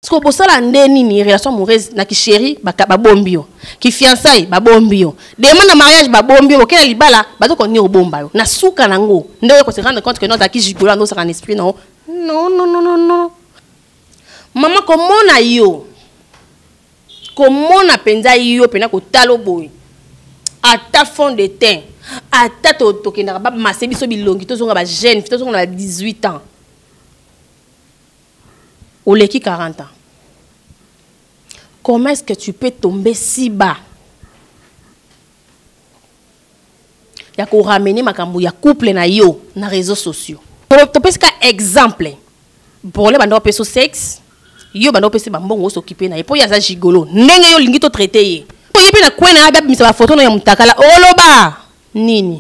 Ce que bossa la ndeni relation amoureuse na ki chéri ba bombio, ki fiançailles ba bombio, demande mariage ba bombio, okena libala ba to koni obomba yo. Na suka nango, ndeko ko se rendre compte que non ta ki jigola no sa en esprit non. Non non non non non. Maman comment na yo? Comment na penza yo pena ko talo boy? Ata fond de teint, ata to kena ba masebi so bilongi to zonga ba jeune, to zonga na 18 ans. Ou les 40 ans. Comment est-ce que tu peux tomber si bas? Il y a qu'on ramène ma cambo, il y a couple na yo, na réseaux sociaux. Tu peux exemple. Pour les bandes de sexe, yo bando pese bambongo s'occuper na. Et pour y a ça gigolo. Nenge yo lingi to traité. Pour y na quoi na abia misa photo na ya mutakala. Oloba nini?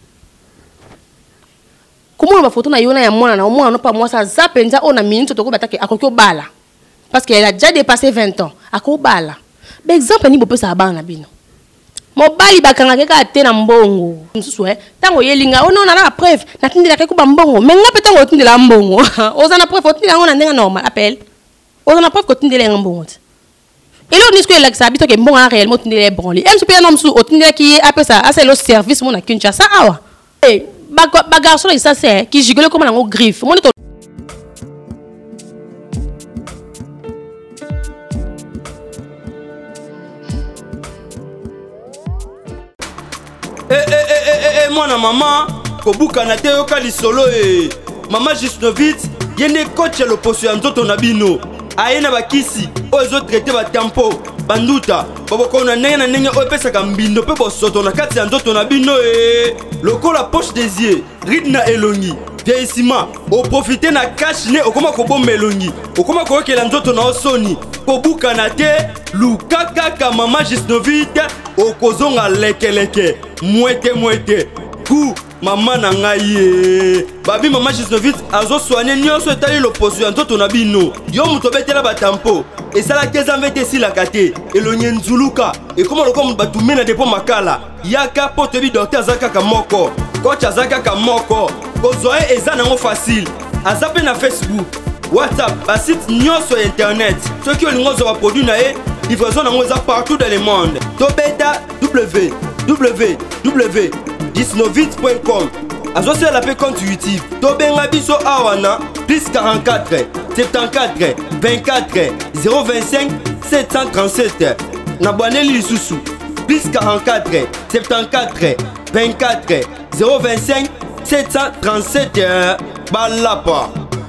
Comment la photo na yo na ya mwana na mwana no pas moi ça zapenza on a minute to ko batake akoko bala. Parce qu'elle a déjà dépassé 20 ans. Akoko bala. Par exemple ni bope sa bana bino. Mobali bakanga keka te na mbongo. Msusu tango yelinga ono na la preuve na tindela ke ko mbongo. Mais nga petango tindela mbongo. Ozana preuve tindela ngona ndenga normal appel. Ozana preuve ko tindela mbongo. Et là on dit que la ça habite que mbongo a réellement tindela branli. Em super nom sou tindela qui appelle ça c'est le service mon na Kinshasa awa. Eh ba garçon là ça c'est qui gigole comme un griffe. Mon mwana maman kobuka na te yoka lisolo mama Gisnovitz yene coach ya loposo ya nzoto na bino ayena bakisi oyo ezo traité ba tempo banduta boboko na ndenge oyo pesaka mbindo pe bosoto na kati ya nzoto na bino lokola poche des yeux ride na elongi vieillissement oprofite na cash ne okoma kobomba elongi okoma koyokela nzoto na osoni kobuka na te lukakaka mama Gisnovitz okozonga lekeleke mwete ku mama na ngai babi mama Gisnovitz azo soigner nyonso etali loposo ya nzoto na bino yo muto betela batampo esala keza mvete silaka te elonye nzuluka ekoma lokoma mutu batume na depo makala yaka po toyebi docteur aza kaka moko coach aza kaka moko kozwa ye eza nango facile aza mpe na Facebook WhatsApp basite nyonso ya internet soki olingi ozwa baproduit na ye livraison nango eza partout dans le monde tobeta www.gisnovitz.com azosala la pe compte YouTube tobenga biso awana plus 44 74 24 025 737 nabwaneli lisusu plus 44 74 24 025 737 balapa.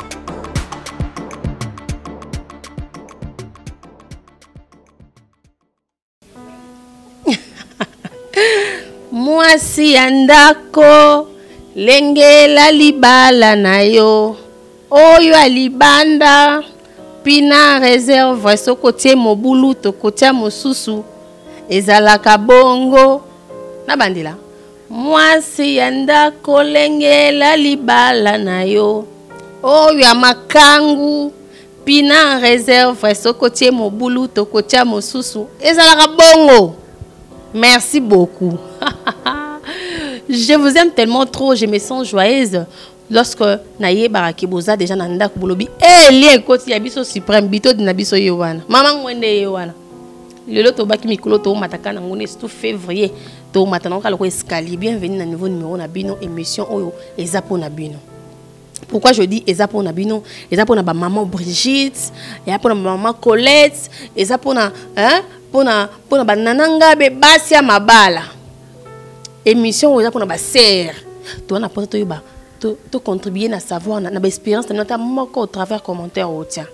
Mwasi andako lengela libala na yo oyo alibanda pina réserve sokotie mobulu to kotia mosusu ezalaka bongo na bandila mwasi andako lengela libala na yo oyo amakangu pina réserve sokotie mobulu to kotia mosusu ezalaka bongo. Merci beaucoup. Je vous aime tellement trop, je me sens joyeuse lorsque naye barakiboza déjà nanda kubolobi lien koti ya biso suprême bito de nabiso yowana. Maman ngwende yowana. Lelo to baki mikolo to mataka na ngone tout février to matana ka loko escalier. Bienvenue na nouveau numéro na bino émission oyo ezapo na bino. Pourquoi je dis ezapo na bino? Ezapo na ba maman Brigitte, ezapo na maman Colette, ezapo na pona banananga be basia mabala émission oza pona ba serre to na poto yoba to contribuer na savoir na ba expérience na moko au travers commentaire au tien.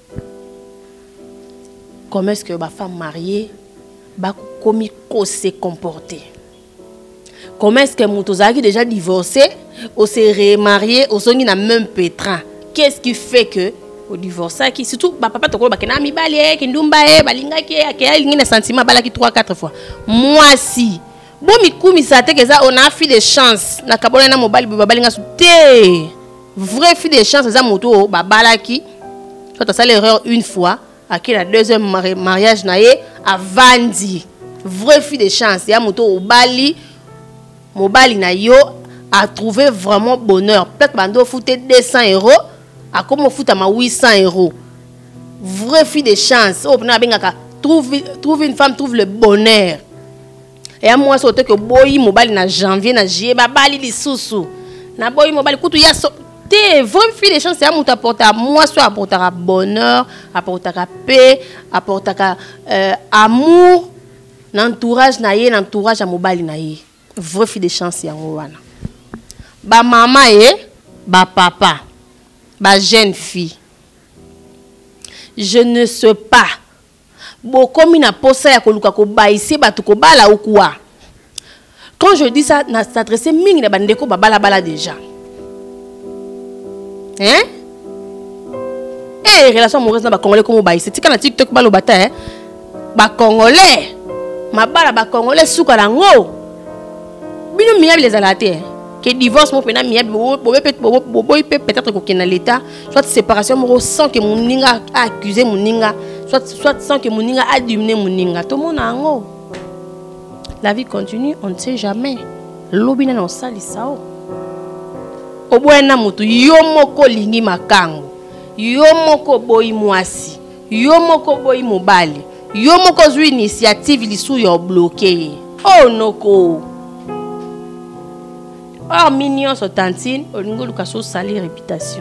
Comment est-ce que ba femme mariée ba komi ko se comporter? Comment est-ce que mutozaki déjà divorcé ou se remarié au songi na même pétrin? Qu'est-ce qui fait que au divorce qui surtout papa to ko ba kena mi balé ki ndumba balinga ki akaya lingine sentiment bala ki 3-4 fois moi si bon mi kumisa te keza on a fille de chance na kabona na mobali balinga te vrai fille de chance za moto babala ki soit ça l'erreur une fois à la deuxième mariage na ye avandi vrai fille de chance ya moto obali mobali na yo a trouvé vraiment bonheur peut-être bando fouté 200 €. A comme on fout à ma 800 €. vraie fille de chance. Oh, trouve une femme, trouve le bonheur. Et à moi, c'est que boy mobile na janvier, na juillet, babali li sousou. Na boy mobile, koutou ya so. T'es vraie fille de chance, c'est à moi t'apporter moi, soit apporter bonheur, apporter paix, apporter amour, l'entourage na yé, l'entourage à mobile na yé. Vraie fille de chance, c'est à moi. Ba maman yé, ba papa, ba jeune fille. Je ne sais pas. Bon, comme il n'a pas ça, il y a quoi. Quand je dis ça, ça s'adresse à ming na bandeko bala déjà. Hein? Eh, relation amoureuse na ba congolais comme baïsé. Tika na TikTok balo bata hein. Ba congolais. Ma bala ba congolais souka lango. Bino miyabi les alaté. Que divorce mon pena miyabi peut-être ko kena l'état, soit séparation mo sans que mon ninga a accusé mon ninga. Soit sans que Mouninga a diminué Mouninga. Tout le monde a un. La vie continue, on ne sait jamais. L'obina non sali sao. Obuena mutu yomoko lingi makango. Yomoko boy mwasi. Yomoko boy mobali. Yomoko zui initiative lisu yo bloqué. Oh noko. Or mignon so tantine, olingo lukaso sali réputation.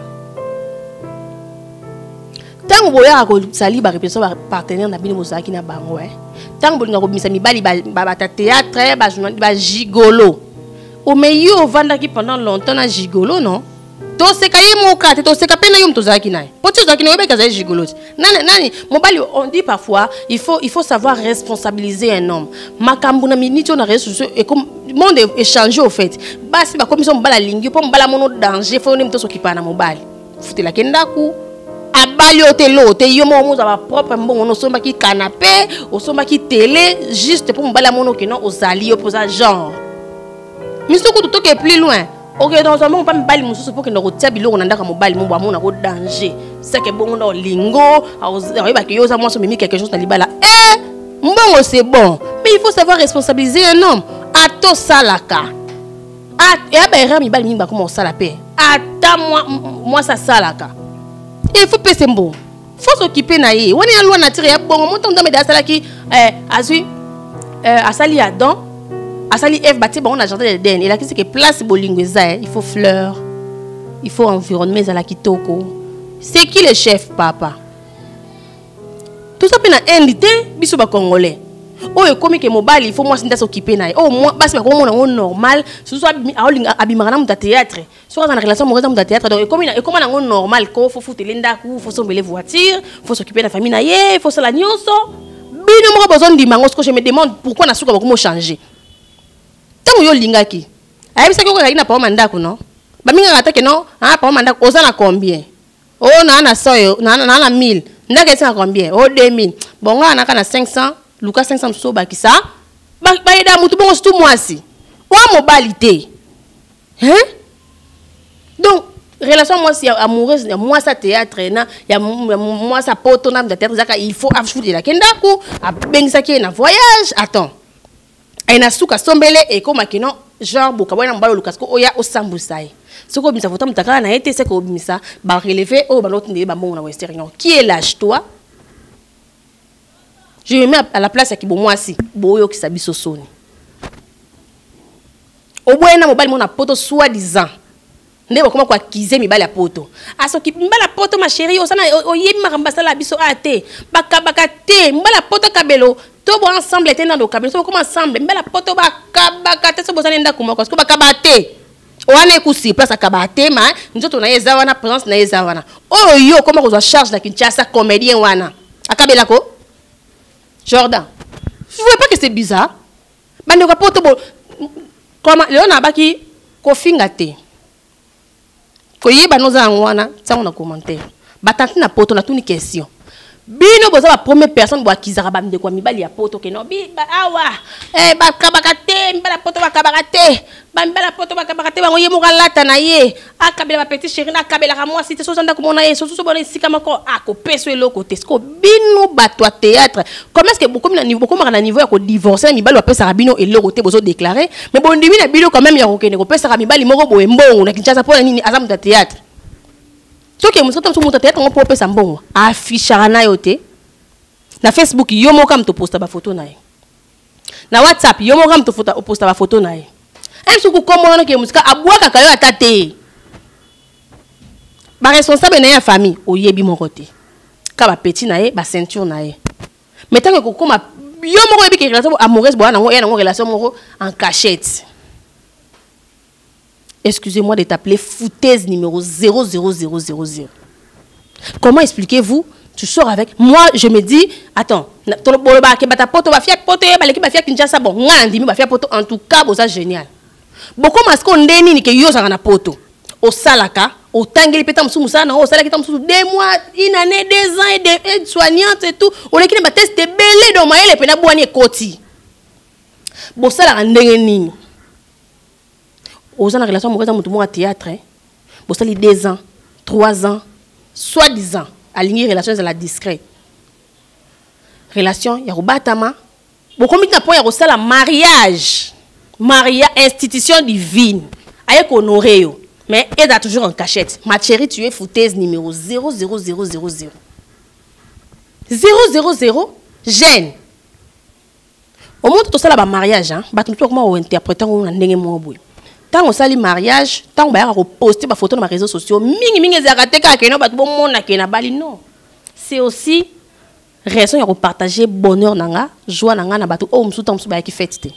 Tant que vous avez sali ba réputation ba partenaire na bino mozaki na bango hein. Tant que vous avez komisa mibali ba théâtre ba gigolo. O meilleur vanda ki pendant longtemps na gigolo non. To se kaye mo kate to se kapena yom to zaki na. Poti zaki na yobe kaza gigolo. Nani mobali on dit parfois il faut savoir responsabiliser un homme. Makambu na minito na réseaux sociaux et comme monde échanger au fait. Basi ba commission mbala lingi po mbala mono danger faut nem to s'occuper na mobali. Futela kendaku. Abali otelo te yomo mo za propre mbongo no somba ki canapé o somba ki télé juste pour mbala mono que non ozali opposa genre miso ko to ke plus loin OK dans un moment pas mbali mususu pour que no rotia biloko nandaka mobali mo ba mona ko danger c'est que bongo no lingo ba ke yoza moi so mimi quelque chose na libala mbongo c'est bon mais il faut savoir responsabiliser un homme ato salaka et ba mi bali mi ba comment ça la paix ata moi ça salaka. Il faut payer bon. Il faut s'occuper na yé. On est en loi naturelle. Bon, on monte dans mes dasala qui azui asali Adam, asali Eve bâti bon on a jardin d'Éden. Et là qui c'est que place bolingweza, il faut fleurs, il faut environnement za la kitoko. C'est qui le chef papa? Tout ça pena invité biso ba congolais. Oh comme que mobile il faut moi s'occuper na. Oh moi basi ba comme on normal, ce soit abimara na théâtre. Soit dans la relation amoureuse dans théâtre donc comme na normal ko faut foutre lendaku, faut somber les voitures, faut s'occuper de la famille na yé, faut sala nyonso. Bino mo besoin de mango ce que je me demande pourquoi na suka comment changer. Tant yo lingaki. Ayi bisa ko na pa mandako non. Ba minga ngata ke non, pa mandako ozana combien? Oh na soyo, na 1000. Ndaka c'est combien? Oh 2000. Bon nga na 500. Lucas 500 so bakisa ba ida mutu bongo stu mwasi wa mobilité hein donc relation moi si amoureuse moi ça théâtre na ya moi ça poto na théâtre zaka il faut afouter la kendaku a bengisa ki na voyage attends et na suka sombele et comme akino genre bokabona mbalo Lucas ko oya osambusai soko bimisa foto mtakala na été c'est ko bimisa ba relever o ba l'autre ndé ba bongo na western qui est l'âge toi. Je me mets à la place qui bon moi si boyo qui sabi sosoni. Au bout na mobile mon poto soi-disant. Ndebo comment quoi kize mi bala poto. Aso ki mbala poto ma chérie osana oyemi makambasa la biso ate. Bakabaka te mbala poto kabelo. To bo ensemble était dans le kabelo. So comment ensemble mbala poto bakabaka te so bozana nda kuma parce que bakabate. Oane kusi place akabate ma nzoto na yeza wana présence na yeza wana. Oh yo comment ko charge na Kinshasa comédien wana. Akabela ko Jordan, vous voyez pas que c'est bizarre? Bande ko poto bo comment Léona baki ko fingate. Ko yeba noza ngwana, ça on a commentaire. Batante na poto na tuni question. Bino boza la première personne bo akizara ba mde ko mibali ya poto ke no bi ba awa ba kabakate mbala poto ba kabakate ba mbala poto ba kabakate ba ngoye mo lata na ye akabela ba petit chéri na kabela ka moi cité so zanda ko mona ye so bona sika mako ako peso eloko tesko bino bato a théâtre comment est-ce que beaucoup na niveau comment na niveau ya ko divorcer mibali ba pesa bino eloko te bozo déclarer mais bon ndimi na bino quand même ya ko kene ko pesa mibali moko bo embongo na Kinshasa pour nini azamu ta théâtre to ke muso to muto te to pope sambongo affichera na yote na Facebook yo mo kam to posta ba photo na ye na WhatsApp yo mo kam to posta ba photo na ye est-ce que comment ke musika abwaka kayo atate ba responsable na ya famille oyebi mo côté ka ba petit na ye ba ceinture na ye mais tant que kokoma yo mo yebi ke relation amoureuse bo na ngo ya na ngo relation mo en cachette. Excusez-moi de t'appeler foutaise numéro 00000. Comment expliquez-vous? Tu sors avec moi, je me dis, attends, en tout cas, c'est génial. Beaucoup de gens ont que yo na poto. Au salaka, au tangeli petam sumusa na au salaki tam sou 2 mois, une année, 2 ans et de soignante et tout. On est qui na test belé do maele pe na boani koti. Bo sala ndenge nini? Aux gens en relation amoureuse dans mon théâtre, bon ça les 2 ans, 3 ans, soi-disant, aligner relation à la discret. Relation, il y a Robatama. Bon combien de points il y a la mariage, institution divine, avec honoré yo, mais elle a toujours en cachette. Ma chérie, tu es foutaise numéro 00000. 000 gêne. Au moment où tu as la mariage, hein, bah tu peux comment interpréter ou n'engager mon bout. Tant on sali mariage, tant on va reposter ma photo dans les réseaux sociaux, mingi zaraté ka keno bat bon mona kena bali non. C'est aussi raison de partager bonheur nanga, joie nanga na batu o msuta msuba ki fête.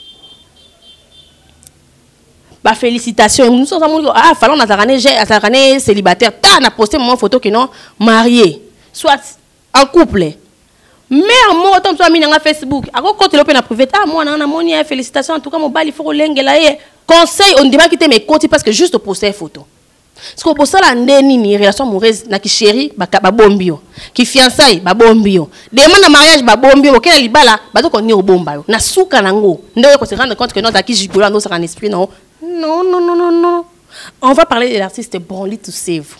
Ba félicitations, nous sommes ah fallait na zarane célibataire, ta na poster mon photo que non marié, soit en couple. Mais moi autant toi mina Facebook, ako côté l'open na privé, ah moi na moni félicitations en tout cas mon bali faut lengela ye. Conseil, on ne dit pas quitter mes côtés parce que juste poster une photo. Parce que pour ça, la ni relation amoureuse, na qui chérie, ba bombio, qui fiançailles, ba bombio, demande en mariage, ba bombio, auquel elle libala, ba donc on est au bomba. Na souka nango, ne qu'on se rende compte que notre acquis gigola, nous sera un esprit non. Non. On va parler de l'artiste Broly to Save.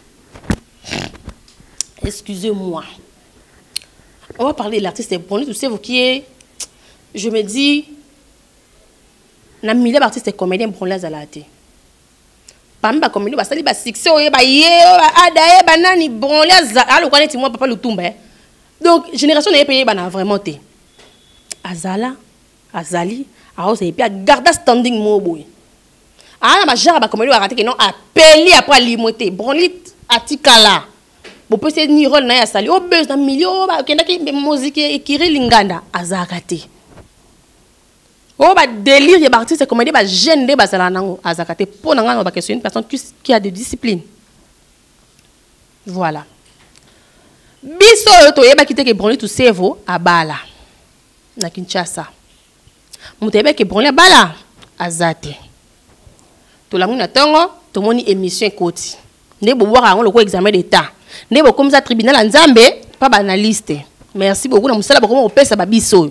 Excusez-moi. On va parler de l'artiste Broly to Save qui est, je me dis. Na milieu d'artistes comédiens Broly azalate. Parmi ba comédien ba sali ba succès ba ye adaye banani Broly azala ko neti moi papa Lutumba. Donc génération na payé bana vraiment té. Azali a osé puis a garder standing mo boy. Ah ba genre ba comédien ba raté que non appelé après limoté Broly atikala. Bo peut c'est ni rôle na ya sali o buzz na milieu ba kenda ki musique ekiri linganda azakate. Oh, bah, délire, il y a des artistes comédiens, bah, gêne de basalanango, azakate, pour n'en pas question une personne qui a de discipline. Voilà. Biso, to yeba kite ke Broly to Save à Bala. Na Kinshasa. Mutebe ke Broly à Bala. Azate. To la muna tongo, to moni émission koti. Ne bo voir le examen d'état. Ne bo comme ça tribunal en Nzambe, pas banaliste. Merci beaucoup na musala beaucoup on pesa ba biso.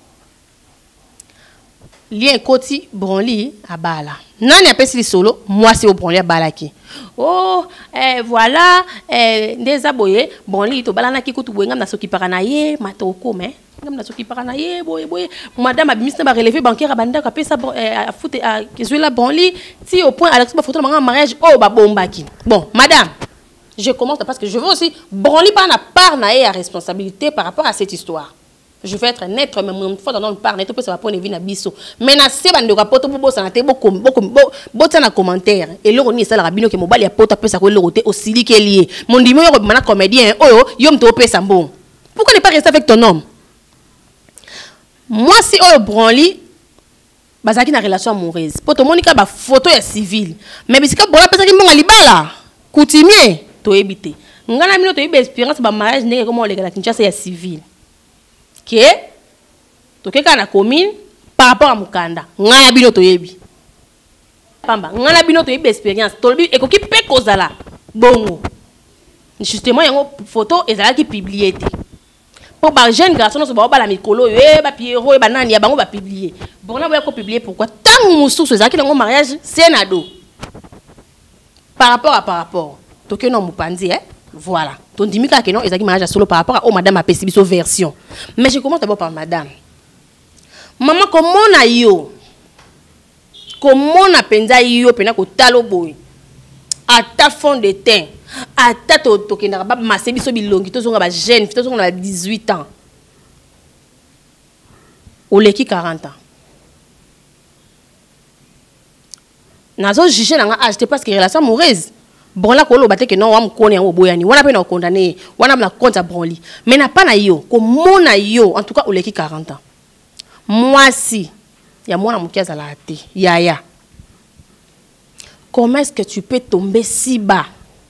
Lien Koti Broly à Bala. Nani appelle si solo, moi c'est au Broly à Bala qui. Oh, voilà, des aboyés, Broly to Bala na ki kutu ngam na soki paranaye, matoko mais ngam na soki paranaye, boy. Madame abimiste ba relevé bancaire abanda ka pesa à foot à la Broly, si au point Alex ba photo na mariage oh ba bomba ki. Bon, madame, je commence parce que je veux aussi Broly pas na part na à responsabilité par rapport à cette histoire. Je vais être net, mais mon fois dans le parler, tout peut se rapporter à biso. Mais na se bande rapport pour bossa na te beaucoup na commentaire et le roni ça la rabino que mobile ya pota peut ça ko le roté aussi li que lié. Mon dimo yo mana comédien oh yo mto pe sambo. Pourquoi ne pas rester avec ton homme? Moi si oh Broly bazaki na relation amoureuse. Poto monika ba photo ya civil. Mais bisika bola pesa ki mbonga libala. Coutumier to ebité. Ngana mino to yebe expérience ba mariage ndenge comment on la Kinshasa ya civil. Que toke kana commune par rapport à Mukanda ngana bino toyebi pamba ngana bino toyebi expérience tolbi ekoki pe kozala bongo justement yango photo ezala ki publier te pour ba jeune garçon so ba la mikolo ba Pierrot ba nani ya bango ba publier bon na ba ko publier pourquoi tant mususu ezala ki nango mariage c'est nado par rapport toke non mupandi voilà. Donc, dis-moi que non, ils ont mariage solo par rapport à madame a pessibiso version. Mais je commence d'abord par madame. Maman, comment on a yo? Comment on a penza yo pena ko talo boy? À ta fond de teint. ata tokendaka bamase biso bilongi tozonga bajeune tozonga na 18 ans oleki 40 ans nazo juger nanga âge parce que relation amoureuse bon là ko lo baté que non wa mkoni yango boyani wana pe na condamné wana na compte Bronly mais na pas na yo ko mona yo en tout cas oleki 40 ans moi si ya mwana mukiaza la té yaya comment est-ce que tu peux tomber si bas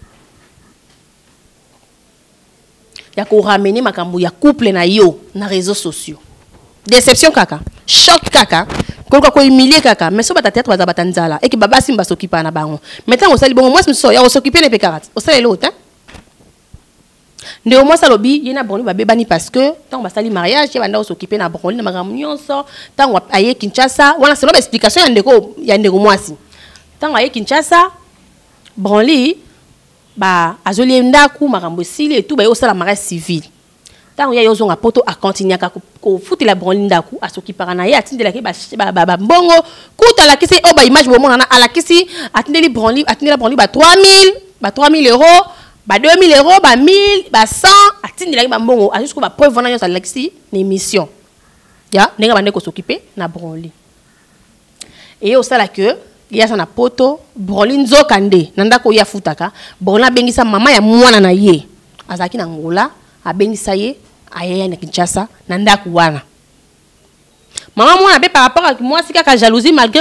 ya ko ramener makambo ya couple na yo na réseaux sociaux déception kaka choc kaka ko humilier kaka mais so bata tête baza batanzala et que baba simba s'occuper na bango maintenant on sali bon moi so ya s'occuper ne pe 40 on sali l'autre ndé au moins salobi yena Bronly ba bebani parce que tant ba sali mariage ya banda s'occuper na Bronly na makambo nyonso tant aye Kinshasa wana c'est l'explication ya ndeko mwasi tant aye Kinshasa Bronly ba azoli ndaku makambo sili et tout ba yo sala mariage civil tant ya yozonga poto a continuer ko futi la Bronly ndaku asokipaka na ye atindela ke ba mbongo kuta la kisi o ba image bo mona na ala kisi atindeli Bronly atindela Bronly ba 3000 euros ba 2000 euros ba 1000 ba 100 atindela ke ba mbongo a jusqu'au ba preuve vona yo sa la kisi na émission ya nenga bande ko s'occuper na Bronly et au sala que ya sana poto Bronly nzokande nanda ko ya futaka Bronly bengisa mama ya mwana na ye azaki na ngola abengisa ye ayaya na Kinshasa na ndaku wana mama mwana be par rapport à moi si kaka jalousie malgré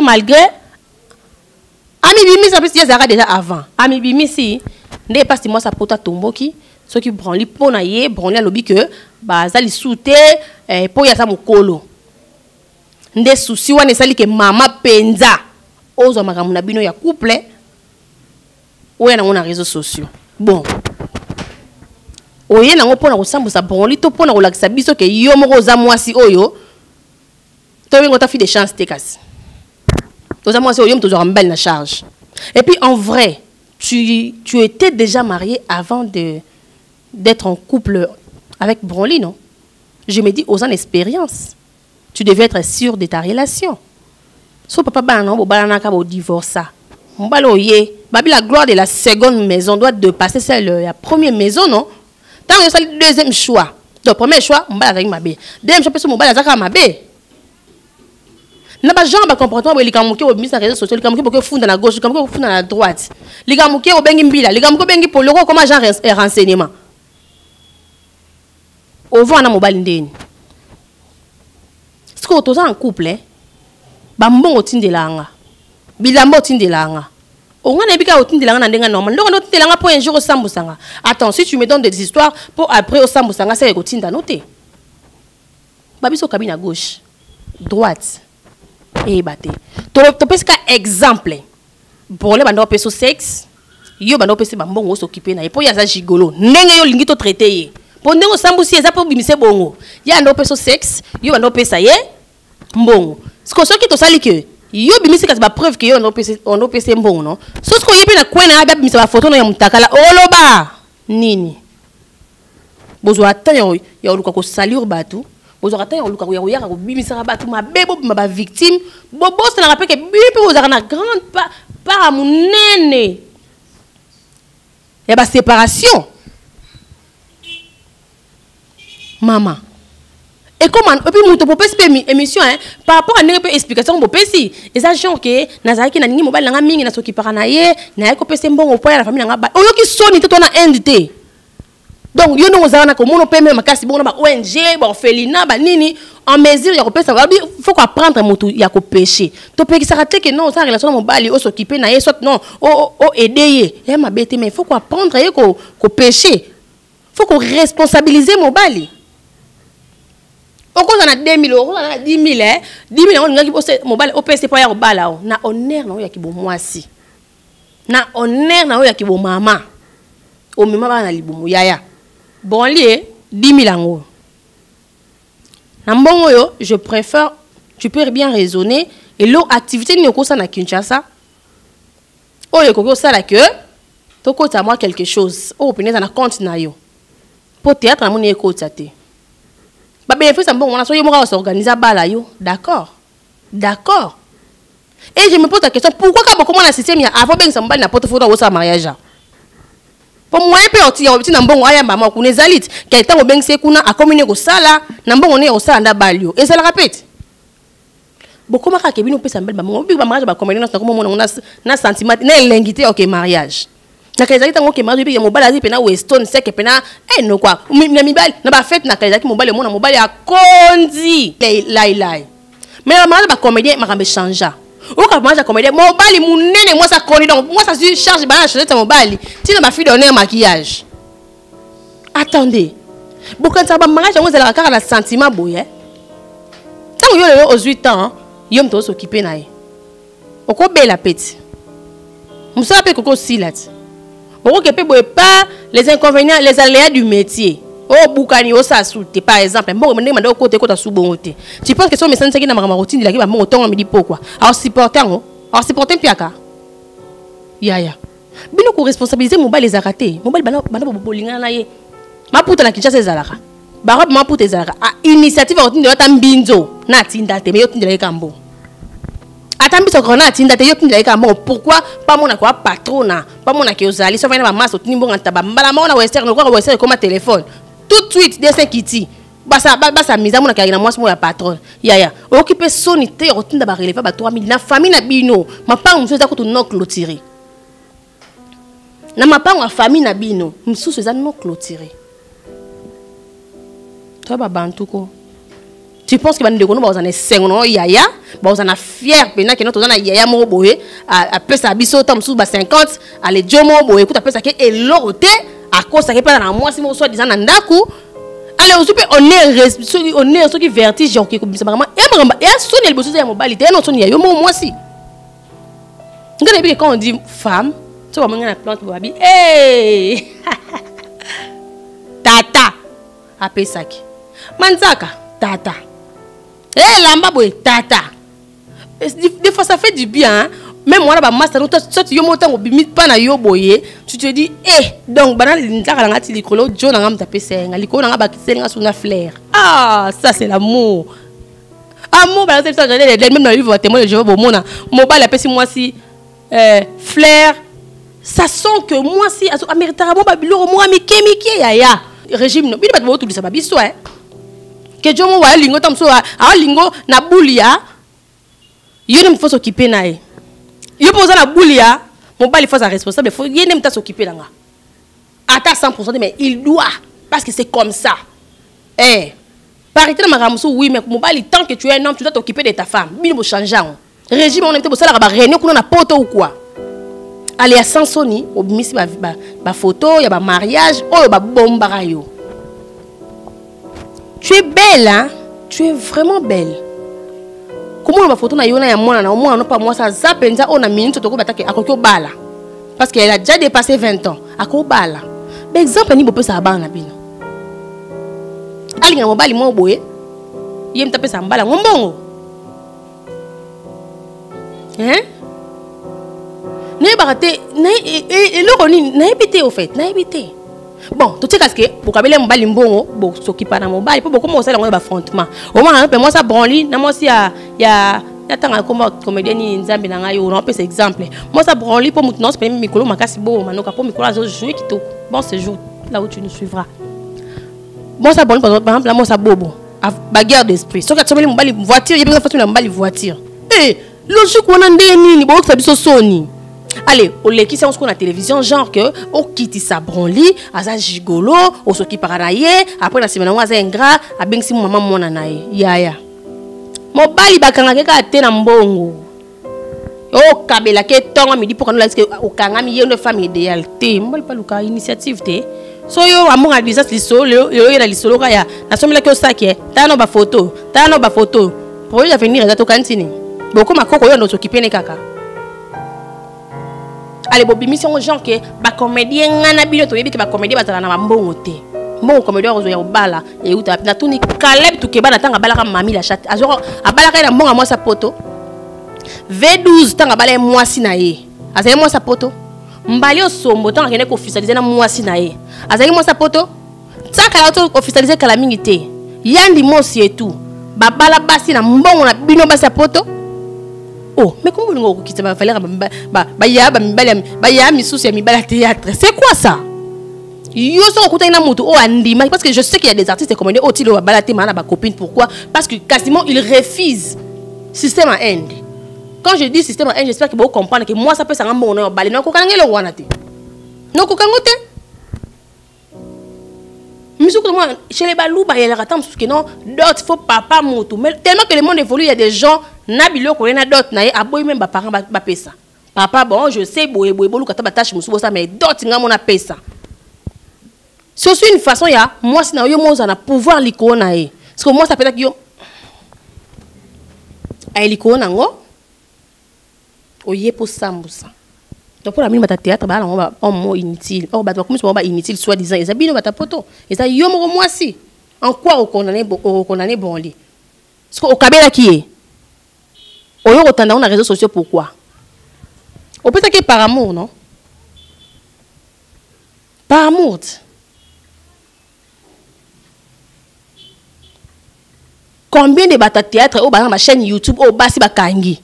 ami bimisi parce que ça déjà avant ami bimisi ndé parce que moi ça pota tomboki ce qui Bronly pona ye Bronly lobi que ba zali souté po ya sa mokolo ndé souci wana sali ke mama penza ozo makambo na bino ya couple oya na réseaux sociaux bon oye nango pona kosambusa Bronly to pona kolakisa biso ke yo moko za mwasi oyo to bengo ta fi de chance te kasi to za mwasi oyo mtozwa mbali na charge et puis en vrai tu étais déjà marié avant d'être en couple avec Bronly non je me dis aux ans d'expérience tu devais être sûr de ta relation so papa bana bo bana ka bo divorce mbalo ye babi la gloire de la seconde maison doit dépasser celle la première maison non. Tant que c'est le deuxième choix, le premier choix, on va avec ma bé. Deuxième choix, on va avec ma bé. N'a pas genre de comportement où les gens qui ont mis sur les réseaux sociaux, les gens qui ont fondé à la gauche, les gens qui ont fondé à la droite, les gens qui ont bengi mbila, les gens qui ont bengi pour le roi comment genre renseignement. Au vent na mobile ndeni. Ce que tu as en couple, bambon otinde langa, bilambo otinde langa. On a bien qu'au la ndenga normal. Donc on a pour un jour au sambusanga. Attends, si tu me donnes des histoires pour après au sambusanga, c'est routine à noter. Babi so cabine à gauche, droite et batté. Tu peux exemple. Pour les bandes peso sexe, yo bando pesi bambongo s'occuper na. Et pour y a ça gigolo. Nenga yo lingi to traité. Pour nengo sambusi eza pour bimise bongo. Ya ndo peso sexe, yo bando pesa ye mbongo. Ce qui to sali que yo bimisi kasi ba preuve que yo on OPC mbongo non so ce ko yebi na kwena abi bimisa ba photo no ya mutakala oloba nini bozo ata ya oluka ko salir batu bozo ata ya oluka ko ya ko bimisa batu mabebo ba victime bobo ça na rappelle que bipi bozo na grande part munene ya ba séparation maman. Et comment et puis muto popesi émission hein par rapport à une explication popesi et ça genre que nazaki na ningi mobile nga mingi na soki parana ye na ko pese mbongo po ya la famille nga ba oyo ki soni to na NDT donc yo no zana ko mono peme makasi bongo ba ONG ba orphelinat ba nini en mesure ya ko pesa ba faut ko apprendre mutu ya ko pécher to pe ki ça que non ça relation mobile o s'occuper na ye soit non o aider ye ma bête mais faut ko apprendre ye ko pécher faut ko responsabiliser mobile. On a 2000 euros, on a 10 000, 10 000 on a mobile, on peut se payer au bal là. Na honneur na yakibo moi si. Na honneur na yakibo maman. O mema ba na libumu yaya. Bronly 10 000 euros. Na mbongo yo, je préfère, tu peux bien raisonner et l'autre activité ni ko ça na Kinshasa. Oh yo ko ça la que to ko ta moi quelque chose. Oh peneza na compte na yo. Pour théâtre na moni ko tsaté. Bah bien fait ça bon on a soyé moi s'organiser bala yo d'accord et je me pose la question pourquoi quand comment la système il a avant ben ça mbali na porte photo au sa mariage pour moi pe oti on petit na mbongo aya mama ku nezalit ke tango bengse kuna akomine ko sala na mbongo ne o sala nda balio et ça la répète beaucoup maka ke bino pesa mbel maman bi ba mariage ba comédien na comme on na sentiment na lengité OK mariage na kaizaki tango ke mariage bi mobala zi pena weston seke pena no quoi na mibali na ba fête na kaizaki mobali mona mobali a kondi lai mais la mariage ba comédien makambe changea ou quand mariage comédien mobali munene moi ça connaît donc moi ça se charge ba changer ta mobali ti na ba fille donner un maquillage attendez beaucoup ça ba mariage on zela kaka na sentiment boye tango yo le aux 8 ans yo mto s'occuper na ye oko bela petit musa pe koko silat oko ke pe boye pas les inconvénients les aléas du métier oh boukani o sa soute par exemple bon me demande côté côté sous bonté tu penses que son message c'est qui na ma routine la ki ba mo tongo me dit pourquoi alors supporter piaka ya bino ko responsabiliser mo ba les arrêter mo ba bana bolinga na ye ma puta na Kinshasa ezalaka ba robe ma puta ezalaka a initiative routine de ta mbinzo na tinda te me yo tinda kambo atambi so kona tinda te yo tinda kambo pourquoi pas mon quoi patrona pas mon ki ozali so vena ba maso tinimbo ngata ba mbala mona western ko western comme téléphone tout de suite des kiti basa mise mon na moi mon patron ya occuper sonité routine ba relever ba 3000 na famille na bino ma pa mso za ko to non clôturer na ma pa wa famille na bino mso za non clôturer toi ba bantuko tu penses que ba ndeko no ba ozana sengo no yaya ba ozana fier pena que notre ozana yaya mo boye a pesa biso tam sous ba 50 ale jomo boye écoute a pesa ke elorote à cause que pas dans moi si mo soit disant nandaku allez on est ceux qui vertige qui comme ça vraiment et sonner le bosso ya mobilité non sonner yo moi si ngana bi quand on dit femme tu vois manga na plante babi tata a pesa ki manzaka tata lamba boy tata des fois ça fait du bien hein? Même moi là master toi tu yo montant au bimit pas na yo boye tu te dis donc bana l'intaka ngati likolo jo na ngam taper senga likolo nga ba kisenga suna flair ça c'est l'amour bah c'est ça j'allais même dans le livre témoin de Jéhovah mona mobile appelle si moi si flair ça sent que moi si américain ba biloro moi mike ya régime no bi ba tout ça ba biso que jo mo wa lingo tamso a lingo na bulia yo ne me faut s'occuper na e yo posa na boulia mon bal il faut sa responsable faut y même ta s'occuper là à ta 100% mais il doit parce que c'est comme ça parité na maramuso oui mais mon bal tant que tu es un homme tu dois t'occuper de ta femme bino changer régime on aime ça la ba réunion kuna na poto ou quoi aller à Sansoni au misi ba photo ya ba mariage oh ba bombara yo tu es belle hein tu es vraiment belle. Comment on va photo na yona ya mwana na mwana non pas moi ça zapenza on a minute to ko batake akoko bala parce qu'elle a déjà dépassé 20 ans akoko bala par exemple ni bope sa bana bino ali nga mobali mo boye yem tape sa mbala ngombongo ne barate na eloko ni na ebité au fait na ebité bon tout ce que pour kabele mobali mbongo bo s'occuper na mobali pour beaucoup mo ça ba affrontement au moins moi ça branli na moi si ya tanga comme comédien ni nzambe na ngayo on peut cet exemple moi ça branli pour maintenant c'est même mikolo makasi bo manoka pour mikolo zo jouer kitoko bon ce jour là où tu nous suivras moi ça branli par exemple là moi ça bobo bagarre d'esprit so ka tsomeli mobali voiture yebisa fatu na mobali voiture logique on ndé nini bo ça biso soni. Allez, on les qui sont sur la télévision genre que on quitte sa branli, asa gigolo, on s'occupe paranaye, après la semaine on a ingrat, a bien si maman mon anaye. Ya. Mon bali bakanga ka te na mbongo. Oh kabela ke tonga midi pour nous là que au kanga mi une femme idéale te, mbali pas luka initiative te. So yo amour a déjà lisolo, yo na lisolo ka ya. Na somi la ke osaki, ta no ba photo. Pour y venir za to kantini. Boko makoko yo no s'occuper ne kaka. Allez bobi mission gens que ba comédien ngana bino to yebi ke ba comédien bazala na mbongo te mbongo comédien ozo ya bala e uta na tuni Caleb to keba na tanga bala ka mami la chat azoro abala ka na mbongo moi sa poto V12 tanga bala moi si na ye azali moi sa poto mbali osombo tanga kene ko officialiser na moi si na ye azali moi sa poto tsaka la to officialiser kala mingi te yandi mosi et tout ba bala basi na mbongo na bino basi sa poto. Oh, mais comment on va quitter ma valeur? Bah, ya misusi ya mibala théâtre. C'est quoi ça? Yo so ko na moto o andima parce que je sais qu'il y a des artistes comme on dit o balate mana ba copine. Pourquoi? Parce que quasiment ils refusent système à end. Quand je dis système à end, j'espère que vous comprenez que moi ça peut s'en bon on balé non ko kanangé le wana te. Non ko kangote. Monsieur moi chez les balou ba yela ratam parce que non d'autres faut papa moto. Mais tellement que le monde évolue, il y a des gens nabilo ko na d'autres na aboy même ba parents ba pesa. Papa bon, je sais boye bolu kata ba tâche musubo ça mais d'autres nga mona pesa. C'est aussi une façon, ya, moi, si na yo mo za na pouvoir liko na e. Parce que moi, ça peut être que yo. Ay liko na ngo. Oye pour sambusa. Donc pour la mine bata théâtre, ba on va on inutile. Oh, ba comme ça, on va inutile soi-disant. Et ça bino bata poto. Et ça yo mo moi si. En quoi au condamné bon li. Parce que au kabela qui est. Oyo otanda on a réseaux sociaux pourquoi? Au peut-être que par amour, non? Par amour. Combien de bata théâtre au bas ma chaîne YouTube au basi bakangi.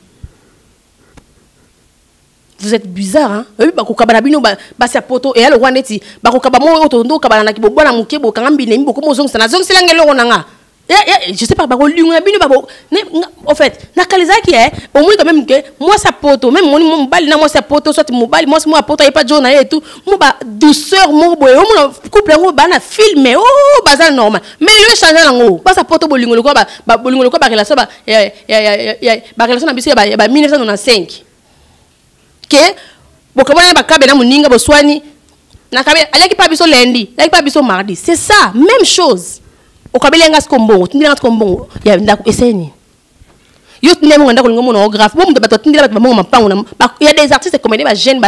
Vous êtes bizarre hein. Oui ba ko kabana bino basi poto et alors waneti ba ko kabamo otondo kabana na kibobo na muke bo kangambi ne mbo ko mo zongisa na zongisa ngelo nanga. Je sais pas ba ko liunga bino ba en fait na kaliza qui est au moins quand même que moi ça poto même mon bali na moi ça poto soit mon bali moi poto et pas jona et tout moi ba douceur mo boy mon couple ngo ba na filmer oh bazal normal mais le changer ngo ba ça poto bolingolo ko ba bolingolo ko ba relation ba ba relation na biso ba 1995 que bo kabana ba kabe na muninga bo swani na kabe alaki pa biso lundi alaki pa biso mardi c'est ça même chose. Au Kabelenga Skombo, tu n'as Skombo, il y a une essai. Il y a des artistes comme des jeunes,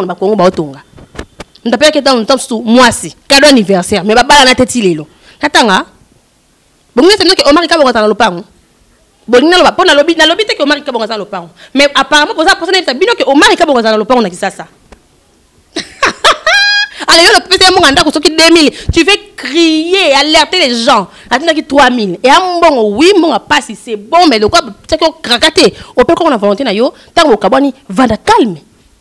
on t'appelle que dans le temps sous moi si, cadeau anniversaire, mais baba la tête il est là. Katanga, bon, c'est que Omar Kabonga dans le pain. Bon, il n'a pas na lobby que Omar Kabonga dans le pain. Mais apparemment, pour ça, personne n'est bino que Omar Kabonga dans le pain, on a dit ça. Allez, le petit monde qui 2000, tu veux crier, alerter les gens. Attends qui 3000. Et un bon, oui, mon pas si c'est bon, mais le quoi, c'est qu'on craquaté. Au peu qu'on a volonté na yo, tant au kabani, va de calme.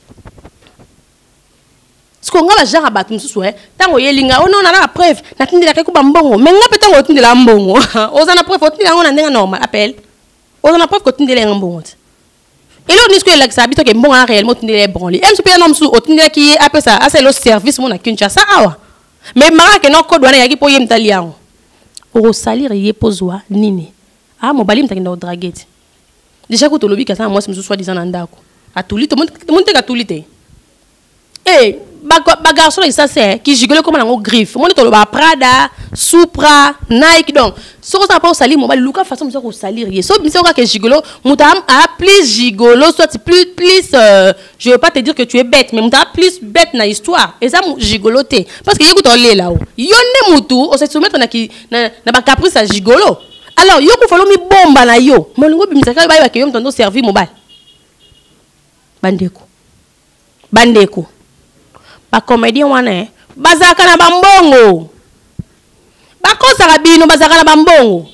Ce qu'on a la jarre à battre, nous souhait, tant au yelinga, oh non, on a la preuve, n'a tenu la quelque bambon, mais n'a peut-être au tenu de la mbongo. Aux en a preuve, au tenu de la on a normal, appel. Aux en a preuve qu'au tenu de la mbongo. Et là, on dit que ça habite que bon réellement tenir les branlés. Même si un homme sous tenir qui est après ça, c'est le service mon akincha ça awa. Mais mara que non code wana yaki po yem talian. Au salir yé pozwa nini. Ah mon balim takinda draguette. Déjà que to lobby ka ça moi c'est soit disant ndako. A tout lit tout monde te ka tout lit. Eh ba garçon ça c'est qui gigole comme un griffe. Mon to ba Prada, Supra, Nike donc. Ce qu'on pas au salir mon bali Luca façon ça au salir yé. So mission ka gigolo, mutam a plus gigolo soit plus je veux pas te dire que tu es bête mais mutam plus bête na histoire. Et ça gigoloté parce que yécoute on là-haut. Yonne mutu on se soumettre na ki na ba caprice à gigolo. Alors yo ko follow mi bomba na yo. Mon ngo bimisa ka ba ke yo mtondo servir mon bal. Bandeko. Ba comédien wana bazaka na bambongo. Ba kosa rabino bazaka na bambongo.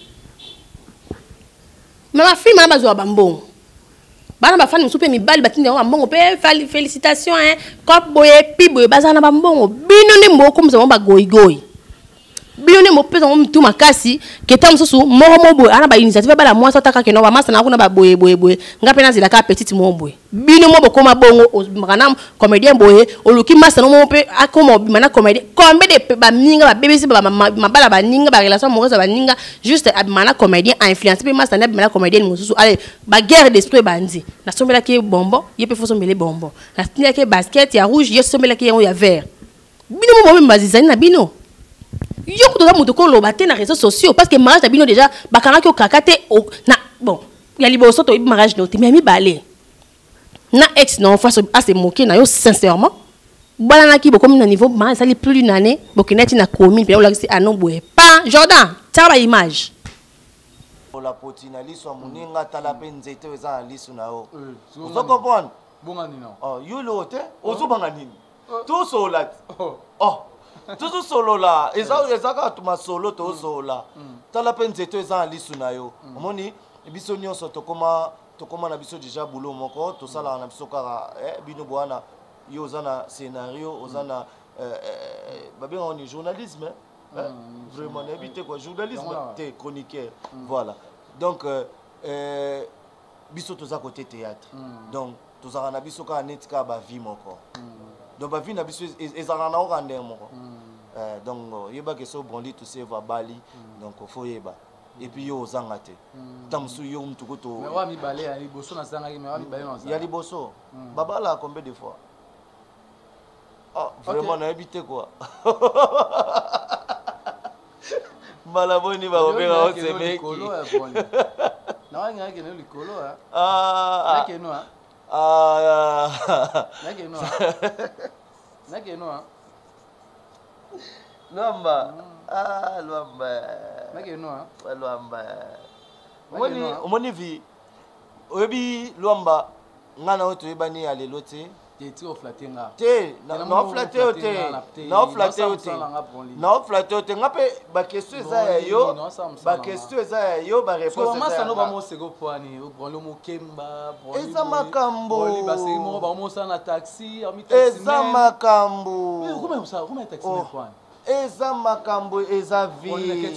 Mama film na bazwa bambongo. Bana ba fan musupe mi bali batinde wa bambongo pe félicitations hein. Kop boye pi boye bazaka na bambongo. Bino ne mboko musa ba goigoi. Bino ne mo pesa mo mtu makasi keta mususu moro boye ana ba initiative ba la moi so taka ke no ba masa na kuna ba boye ngape na zila ka petite mo boye. Bino mo bokoma bongo makana comédien boye oluki masa no mo pe akoma mana comédien combien de ba minga ba bébé ba mabala ba ninga ba relation amoureuse ba ninga juste mana comédien a influencé pe masa na mana comédien mususu allez ba guerre d'esprit bandi na sombela ki bonbon yepe fo sombele bonbon na tinga ke basket ya rouge ye sombela ki ya vert bino mo mbazizani na bino yo ko moto ko lo baté na réseaux sociaux parce que mariage na bino déjà bakanga ki okakate na bon ya liboso to mariage no te mais mi balé na ex non face à se moquer na yo sincèrement bana ki beaucoup na niveau mariage ça li plus d'une année bokinati na commune puis on l'a dit ah non boye pas Jordan ça ba image la potina liso muninga tala pe nzete eza liso na yo ozo comprendre bonga nino oh yo lo te ozo banga nini tout solat oh tout solo là ezaka tuma solo to sola tala pe nzete eza liso na yo omoni biso nyonso tokoma na biso déjà boulot moko to sala na biso kaka bino bwana yo ozana scénario ozana on est journalisme, vraiment, n'habitez quoi, journalisme, t'es chroniqueur, voilà. Donc, biso tous à côté théâtre, donc tous à la biso quand net ka ba vie encore, donc ba vie na biso ils en ont rendu encore, donc yeba que so Branly tout c'est va Bali, donc faut yeba. Et puis yo zangate tamsu yo mtukoto mais wa mi balé ya liboso na zanga mais wa mi balé na ya liboso baba là combien de fois ah vraiment na habité quoi malaboni ba obera o semeki na wa ngaki na likolo ah nakeno nakeno Luamba. Ah, Luamba. Luamba. Omoni vi. Obi Luamba. Ngana oto ebani ale lote. Te o flatenga. Te, na flatte ote. Na flatte ote. Na flatte ote. Ngape ba question za yo. Ba question za yo ba réponse. So mama sano ba mo sego poani, o Branly mo kemba, Branly. Eza makambo. Branly ba se mo ba mo sa na taxi, ami taxi. Eza makambo. Mais comment taxi poani? Eza makambo eza vie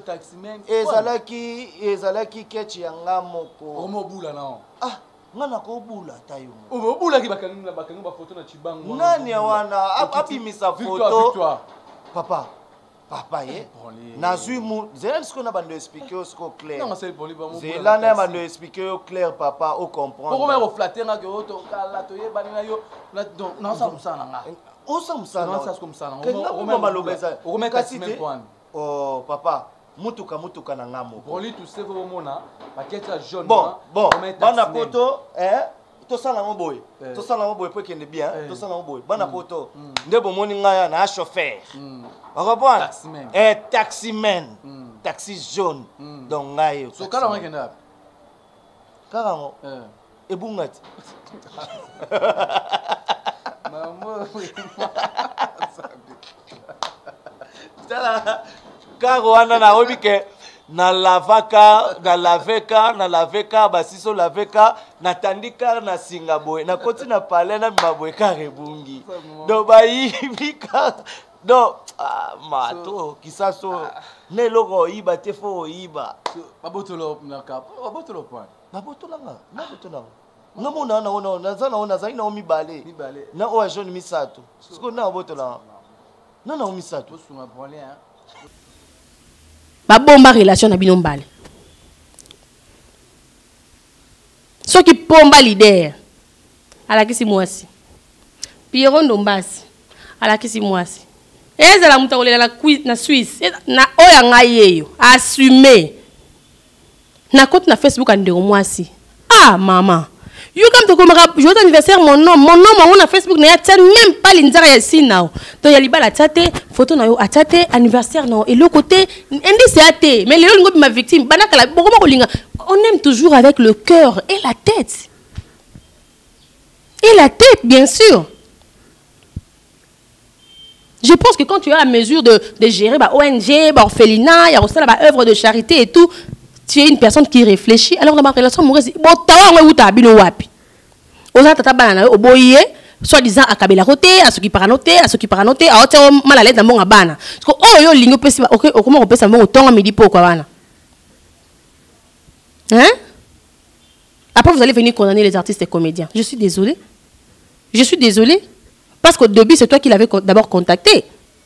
ezalaki kechi ya nga moko omobula nao ah ngana ko bula tayo omobula ki bakangi ba photo na chibango nani wana abimisa photo papa ye nazui mu zela sko na bando expliquer sko clair non c'est Branly ba mo zela na bando expliquer clair papa au comprendre pourquoi me reflater nga que to kala to ye bani na yo donc non ça musana nga osa musana non ça comme ça oh papa mutuka na ngamo Branly tout c'est vraiment na paquet jaune bon bana poto to sala mo boy pour que ne bien to sala mo boy bana poto ndebo moni ngaya na chauffeur comprendre taximan taxi jaune donc ngayo so kala ngenda karango ebungati maman tala karo wana na obike na laveka basiso laveka na tandika na Singapore na koti na pale na mabwe karebungi do bayibika do mato kisaso ne logo iba te fo iba babotolo na cap babotolo point babotolo ngamona na zaina o mibale na o jeune misato siko na botola na misato sunga Branly hein babomba relation na bino mbale soki pomba leader alakisi mwasi Pierrot Ndombasi alakisi mwasi ezala mutu akolela na Suisse na oya ngai yeyo assume na compte na Facebook andeko mwasi ah maman you come to comme joyeux anniversaire mon nom on a Facebook na ya même pas l'inzara ya sinao to ya libala tate photo na yo atate anniversaire non et le côté indice até mais le ngo ma victime banaka la boko kolinga on aime toujours avec le cœur et la tête bien sûr. Je pense que quand tu es à mesure de gérer bah ONG bah orphelinat il y a aussi la œuvre de charité et tout, tu es une personne qui réfléchit. Alors dans ma relation amoureuse, bon tawa ngo uta bino wapi. Oza tata bana na oboyé, soit disant akabela côté, à ceux qui paranoté, à hauteur mal à l'aise dans mon bana. Parce que oh yo lingo pesi OK, comment on peut savoir autant midi pourquoi bana. Hein? Après vous allez venir condamner les artistes et comédiens. Je suis désolée. Parce qu'au début c'est toi qui l'avais d'abord contacté.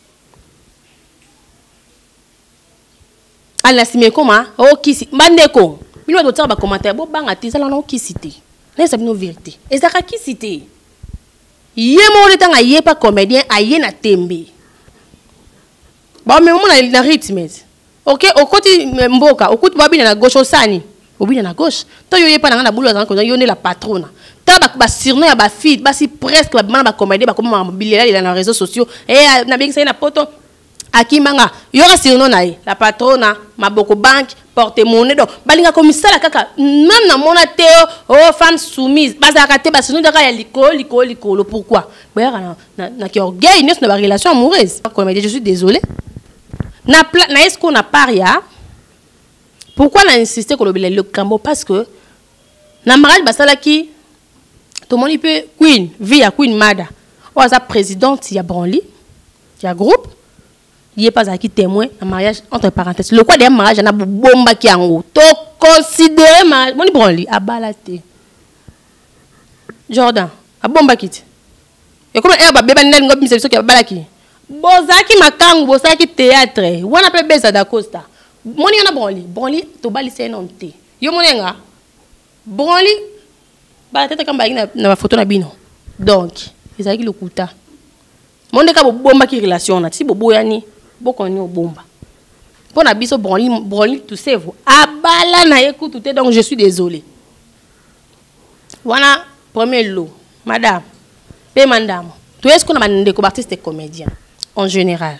Alasime comment oh kisi bandeko bino do tsaba commentaire bo banga tizala na kisité na ça bino vérité ezaka kisité yemo le tanga yé pas comédien ayé na tembe ba mais moment na rythme OK au côté mboka au côté babina na gauche osani obina na gauche to yo yé pas na boulot za ko yo ne la patronne ta ba surnom ya ba fille ba si presque ba mana ba comédien ba comment bilela na réseaux sociaux et na bingisa na poto akimanga yora surnom na la patronne maboko bank porte-monnaie donc balinga commissaire kaka même na mona teo oh femme soumise bazaka te ba surnom daka ya likolo pourquoi ba na ki orgueil n'est na relation amoureuse comme je suis désolée na est-ce qu'on a paria pourquoi on a insisté que le cambo parce que na mariage basala ki tout le monde peut queen via queen mada ou sa présidente ya Branly Il y a groupe. Il n'y a pas à qui témoin un mariage entre parenthèses. Le quoi d'un mariage, il y a une bombe qui est en haut. Tu considères mariage. Mon libron, à balaté. Jordan, à bombe qui est. Et comment elle va bébé n'en gobe c'est qui a balaki. Bozaki makangu, bozaki théâtre. On appelle Beza da Costa. Mon y en a Bronli, to bali c'est non té. Yo monenga. Bronli, ba tête comme bagina na photo na bino. Donc, ils a qui le kuta. Mon de ka bomba qui relation na ti bobo yani, boko ni bomba. Pour na biso Bronli tout c'est vous. Abala na écoute tout donc je suis désolé. Voilà premier lot, madame. Paix madame. Tout est-ce qu'on a des artistes et comédiens en général.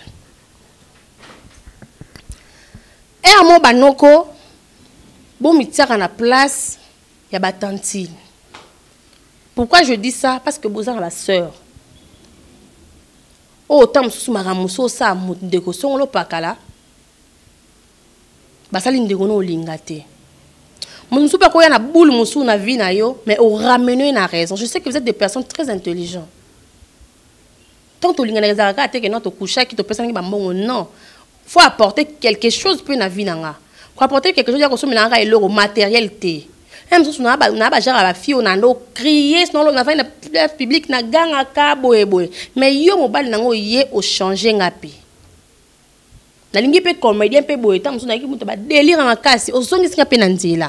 Et à mon banoko, bon mitière à la place, il y a batantine. Pourquoi je dis ça? Parce que vous avez la sœur. Oh, tant que vous avez ça, vous avez dit que vous avez pakala. Basali ndeko no lingate. Mon soupe quoi na boule moussou na vie na yo, mais au ramener na raison. Je sais que vous êtes des personnes très intelligentes. Tant que tu as que notre coucha qui te personne qui non. Faut apporter quelque chose pour na vie nanga. Faut apporter quelque chose qui consommer nanga et l'euro matérialité. Même si on a ba genre la fille on a no crier sinon on a fait na public na ganga ka boye. Mais yo mobile nango yé au changer ngapi. Na lingi pe comédien pe boye tam so na ki muto ba délire en kasi o songi singa pe na nzela.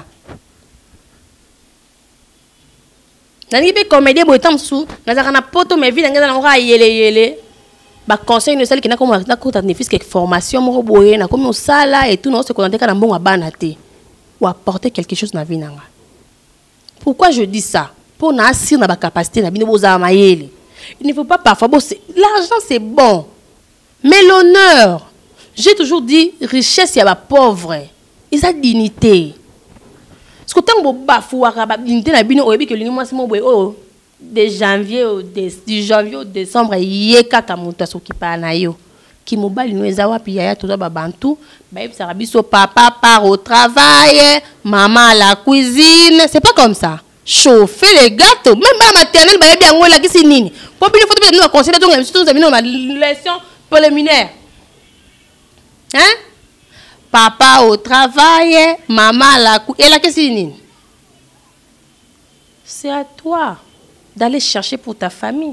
Nani be comédien boy tam sou nazaka na poto mais vie ngeza na ora yele ba conseil ne celle qui na comme na ko ta ne fils quelque formation mo boye na comme sala et tout non se contenter ka na mbonga bana te ou apporter quelque chose na vie nanga. Pourquoi je dis ça? Pour na assurer na ba capacité na bino boza mayele. Il ne faut pas parfois l'argent c'est bon. Mais l'honneur, j'ai toujours dit richesse y a ba pauvre. Et sa dignité. Parce que tant que vous bafouez la dignité na bino oyebi que moi c'est mon boy de janvier du janvier au décembre yeka kamuta sokipa na yo ki mobali no ezawa pi ya to ba bantu ba yebisa biso papa part au travail, maman à la cuisine, c'est pas comme ça. Chauffer les gâteaux, même ba maternelle ba yebi yango la kisi nini. Pour bien faut nous conseiller donc surtout nous avons une leçon préliminaire. Hein? Papa au travail, maman à la cuisine. Et la question, c'est à toi d'aller chercher pour ta famille.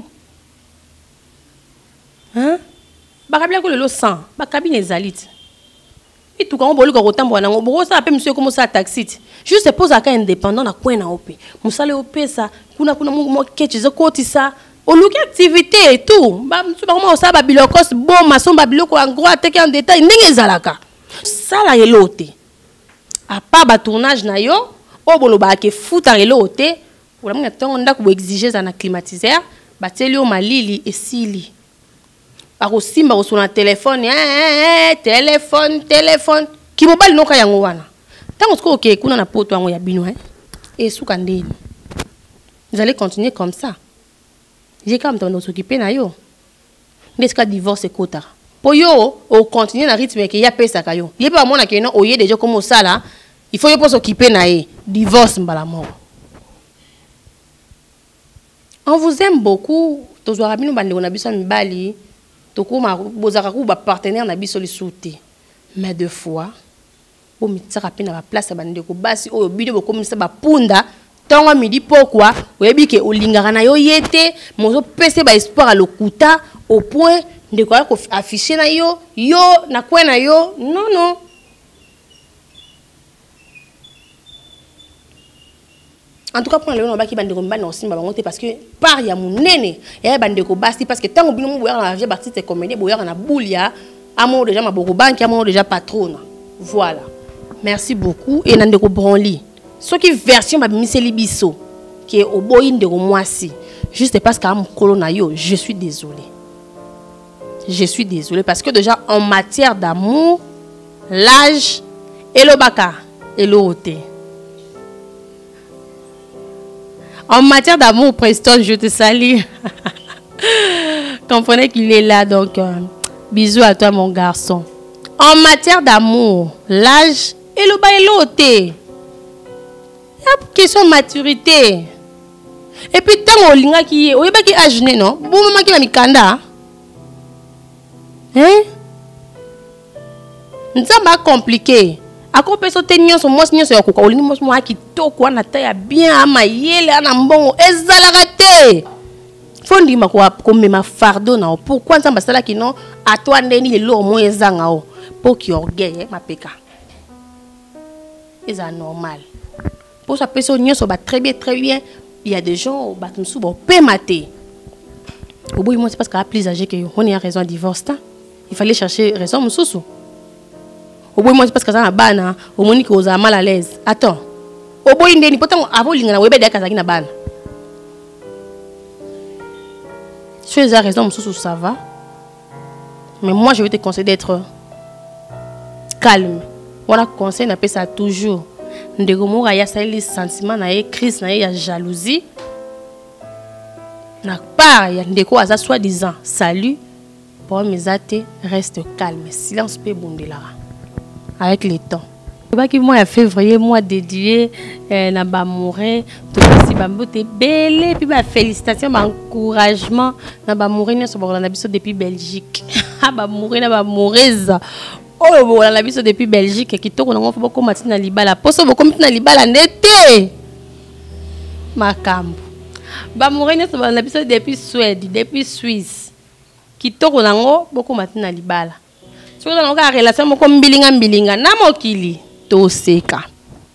Hein? Bakabia ko le sang, bakabi les alites. Et tout quand on bolu ko rotambo na ngo ça appelle monsieur comme ça taxi. Juste pose à cas indépendant na coin na opé. Musale opé ça, kuna mo ketchizo koti ça. On look activité et tout. Ba monsieur ba comment ça ba bilokos bon maçon ba biloko en gros attaquer en détail ndenge zalaka. Ça la yelote. À part ba tournage na yo, o bolo ba ke futa yelote. Pour la temps on a ko exiger ça na climatiseur, ba teli o malili et sili. Par aussi ba sur un téléphone, téléphone. Ki mobile no ka yango wana. Tant ko OK kuna na poto yango ya bino hein. Et suka ndeni. Vous allez continuer comme ça. J'ai quand même s'occuper na yo. N'est-ce que divorce kota. Pour yo, on continue dans le rythme qu'il y a pesa kayo. Il y a pas mon qui non oye déjà comme ça là. Il faut y pas s'occuper na e. Divorce mbala mort. On vous aime beaucoup. Tozo rabino bande on a biso mbali. Toko ma bozaka ku ba partenaire na biso li souté. Mais deux fois, o mitsa pe na ba place bande ko basi o bido ko komisa ba punda. Tongo midi pourquoi? Oyebi ke olingaka na yo yete, mozo pese ba espoir à lokuta au point de quoi afficher na yo na quoi na yo non. En tout cas pour le on ba ki bande ko mbana osimba bango te parce que par ya munene ya bande ko basi parce que tango bino mo boya na vie artiste comédie boya na boulia amo déjà maboko banki amo déjà patronne. Voilà. Merci beaucoup et nande ko Bronli. Ce qui version ma miseli biso qui est au boyin de moisi juste parce qu'à mon colonayo je suis désolé. Je suis désolé parce que déjà en matière d'amour, l'âge et le baka et l'auté. En matière d'amour, Preston, je te salue. Comprenez qu'il est là, donc bisous à toi, mon garçon. En matière d'amour, l'âge et le bas et l'auté. Il y a une question de maturité. Et puis, tant qu'on linga qui est, on est pas qui âge non? Bon maman qui a mis kanda. Hein? Ça m'a compliqué. A quoi peut sauter nyonso moi nyonso ya koka olini moi kitoko na ta ya bien amayele ana mbongo ezala te. Fondi makwa comme ma fardeau na pourquoi ça basala ki non à toi ndeni le lo mo ezanga o pour qui orgueil ma peka. C'est normal. Pour ça personne nyonso ba très bien. Il y a des gens ba tumsu ba pe mater. Au bout moi c'est parce qu'à plus âgé que on a raison de divorce. Il fallait chercher raison mususu. Au bout moi c'est parce que ça na bana au moni que oza mal à l'aise. Attends. Au bout ndeni pourtant avant linga na webe de kazaki na bana. Si tu as raison mususu ça va. Mais moi je vais te conseiller d'être calme. Voilà conseil n'a pas ça toujours. Ndeko mo ya sali sentiment na ye crise na ye ya jalousie. Na part ya ndeko aza soi-disant salut pour mes athées reste calme silence peut bondela avec le temps. Baki mois ya février mois dédié na ba mourir to si ba mbote belé puis ba félicitations ba encouragement na ba mourir na so ba na biso depuis Belgique. Ba mourir na ba moureza. Oh bon la biso depuis Belgique qui to ko ngo fo ko matina libala poso bo ko matina libala ndete. Makambo. Ba mourir na so ba na biso depuis Suède depuis Suisse. Qui to ko ngo boko matina libala. So na ngo ka relation mo ko mbilinga na mokili. Toseka.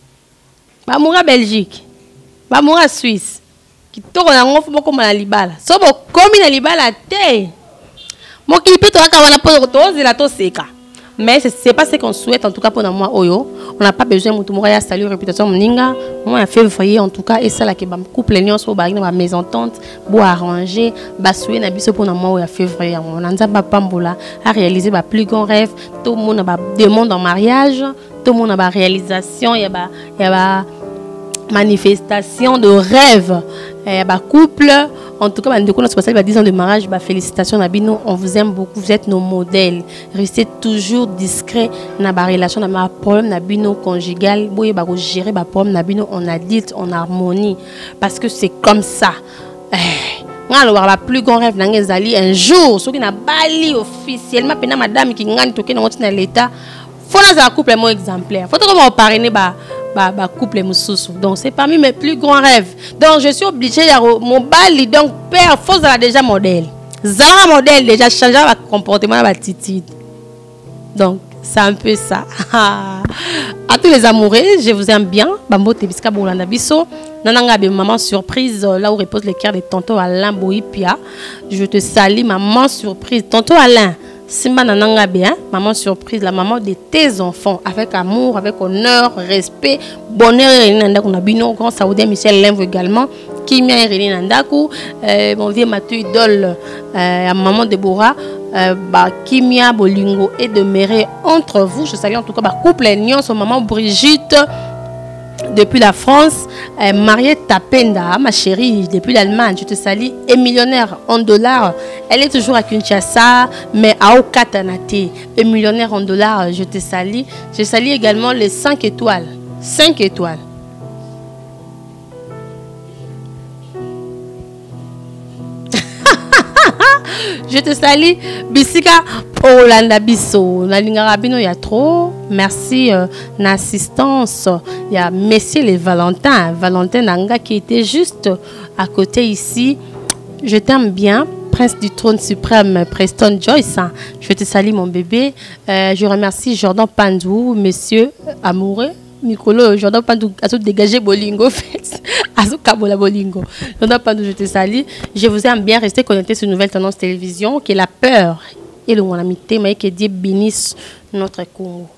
Ba moura Belgique. Ba moura Suisse. Ki toko na ngofu boko na libala. So bo komi na libala te. Mo ki pe to aka wana po to zela toseka. Mais c'est pas ce qu'on souhaite en tout cas pour moi oyo. On n'a pas besoin mutu moura ya salut réputation moninga. Moi a février en tout cas et ça là que ba couple nion so ba na maisentente, bo arranger, ba soué na biso pour moi ya février. On nza ba pambola à réaliser ba plus grand rêve. Tout le monde ba demande en mariage. Tout le monde a une réalisation, il y a une manifestation de rêve, il y a un couple. En tout cas, on a 10 ans de mariage. Félicitations, Nabino. On vous aime beaucoup. Vous êtes nos modèles. Restez toujours discret dans la relation, dans le problème Nabino conjugal. Vous pouvez gérer le problème Nabino en adulte, en harmonie. Parce que c'est comme ça. Alors, le plus grand rêve, un jour, ceux qui n'ont pas lu officiellement, madame qui n'a pas dans l'État. Faut que un couple moins exemplaire. Faut que on parrainer couple mususu. Donc c'est parmi mes plus grands rêves. Donc je suis obligée à mon bali donc père faut déjà modèle. Zara modèle déjà changer le comportement de l'attitude. Donc c'est un peu ça. À tous les amoureux, je vous aime bien. Bambo tebiska bolanda biso. Nananga be maman surprise là où repose le cœur de tonton Alain Boipia. Je te salue maman surprise tonton Alain. Simba nananga bien, maman surprise, la maman de tes enfants, avec amour, avec honneur, respect, bonheur et nandaku nabino, grand saoudien Michel Lemve également, Kimia et nandaku, mon vieux Mathieu idole, maman Deborah, Kimia Bolingo et demeurer entre vous. Je salue en tout cas couple Nyon, son maman Brigitte. Depuis la France, Mariette Tapenda, ma chérie, depuis l'Allemagne, je te salue, est millionnaire en dollars. Elle est toujours à Kinshasa, mais à Okatanate, est millionnaire en dollars, je te salue. Je salue également les 5 étoiles. 5 étoiles. Je te salue, Bissika Olanda Bisso. Na Lingarabino, il y a trop. Merci, l'assistance. Il y a Messieurs les Valentins. Valentin Nanga qui était juste à côté ici. Je t'aime bien. Prince du trône suprême, Preston Joyce. Je te salue, mon bébé. Je remercie Jordan Pandou, monsieur amoureux. Nicolo, Jordan Pandou a tout dégagé Bolingo, fait. Kabola Bolingo. Jordan Pandou, je te salue. Je vous aime bien. Restez connectés sur Nouvelle Tendance Télévision, qui est la peur et le mon amitié, mais que Dieu bénisse notre Congo.